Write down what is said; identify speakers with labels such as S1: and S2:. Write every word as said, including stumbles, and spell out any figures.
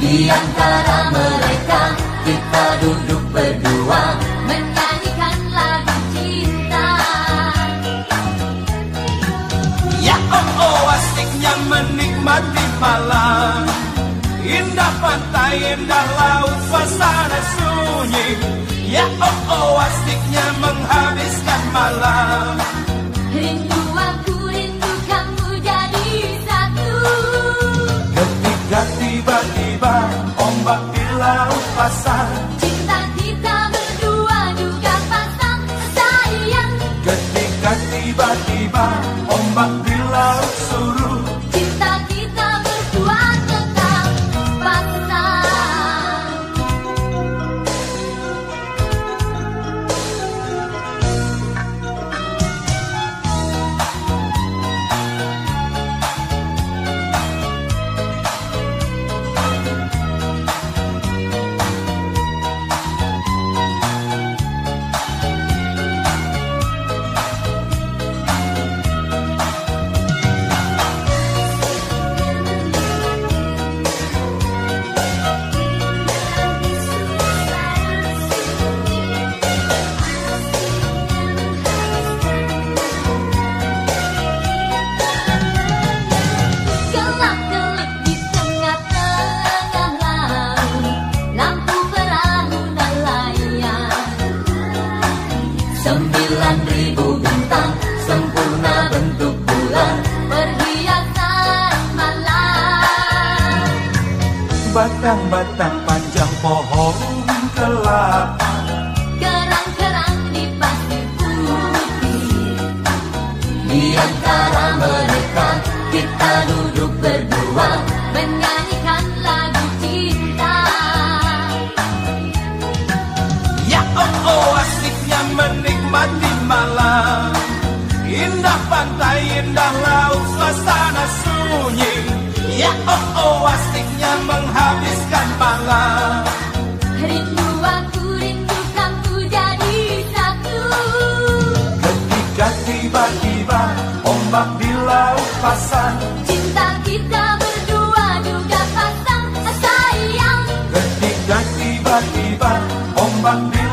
S1: Di antara mereka kita duduk berdua menyanyikan lagu cinta.
S2: Ya oh oh asiknya menikmati malam, indah pantai, indah laut, suasana sunyi. Ya oh oh asiknya menghabiskan malam.
S1: Rindu aku, rindu kamu jadi satu.
S2: Ketika tiba-tiba ombak di laut pasang,
S1: Cinta kita berdua juga pasang sayang.
S2: ketika tiba-tiba ombak di laut surut,
S1: Cinta kita berdua tetap pasang. Gelap-gelip di tengah-tengah laut, lampu perahu nelayan. Sembilan ribu bintang sempurna bentuk bulan, perhiasan malam.
S2: batang-batang panjang pohon kelapa,
S1: Kerang-kerang di pasir putih. Di antara mereka kita duduk berdua menyanyikan lagu cinta.
S2: ya oh oh asiknya menikmati malam, indah pantai, indah laut, suasana sunyi. Ya oh oh asiknya menghabiskan malam.
S1: Rindu aku, rindu kamu jadi satu.
S2: Ketika tiba-tiba ombak di laut pasang,
S1: Cinta kita berdua juga pasang sayang.
S2: ketika tiba-tiba ombak di